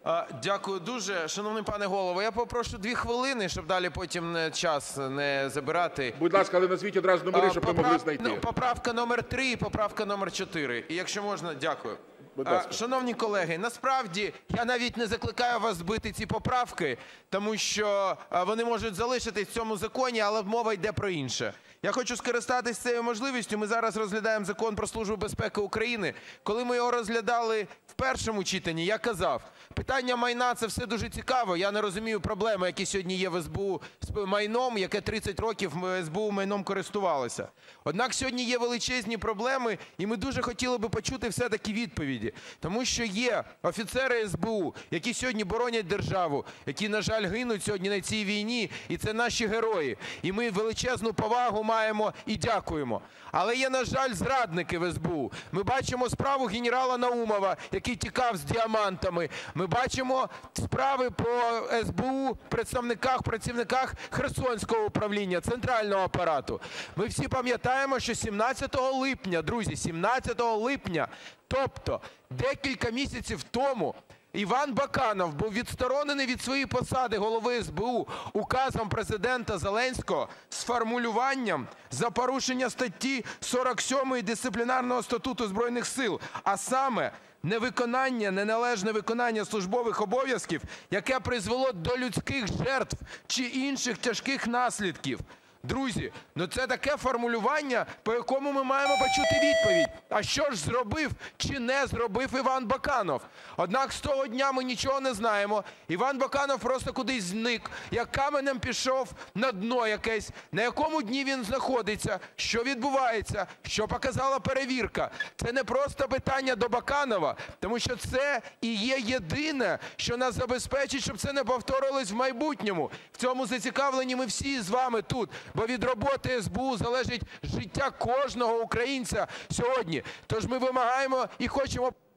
Дякую дуже. Шановний пане Голово, я попрошу 2 хвилини, щоб далі потім час не забирати. Будь ласка, але назвіть одразу номери, щоб ми могли знайти. Поправка номер 3 і поправка номер 4. І якщо можна, дякую. Шановні колеги, насправді я навіть не закликаю вас збити ці поправки, тому що вони можуть залишитись в цьому законі, але мова йде про інше. Я хочу скористатися цією можливістю. Ми зараз розглядаємо Закон про Службу безпеки України. Коли ми його розглядали в першому читанні, я казав, питання майна – це все дуже цікаво. Я не розумію проблеми, які сьогодні є в СБУ з майном, яке 30 років СБУ майном користувалося. Однак сьогодні є величезні проблеми, і ми дуже хотіли би почути все-таки відповіді. Тому що є офіцери СБУ, які сьогодні боронять державу, які, на жаль, гинуть сьогодні на цій війні, і це наші герої. І ми величезну повагу маємо і дякуємо. Але є, на жаль, зрадники в СБУ. Ми бачимо справу генерала Наумова, який тікав з діамантами. Ми бачимо справи по СБУ працівниках Херсонського управління, центрального апарату. Ми всі пам'ятаємо, що 17 липня, друзі, 17 липня, тобто декілька місяців тому, Іван Баканов був відсторонений від своєї посади голови СБУ указом Президента Зеленського з формулюванням за порушення статті 47 Дисциплінарного статуту Збройних Сил, а саме неналежне виконання службових обов'язків, яке призвело до людських жертв чи інших тяжких наслідків. Друзі, це таке формулювання, по якому ми маємо почути відповідь. А що ж зробив чи не зробив Іван Баканов? Однак з того дня ми нічого не знаємо. Іван Баканов просто кудись зник, як каменем пішов на дно якесь. На якому дні він знаходиться, що відбувається, що показала перевірка. Це не просто питання до Баканова, тому що це і є єдине, що нас забезпечить, щоб це не повторилось в майбутньому. В цьому зацікавлені ми всі з вами тут. Бо від роботи СБУ залежить життя кожного українця сьогодні. Тож ми вимагаємо і хочемо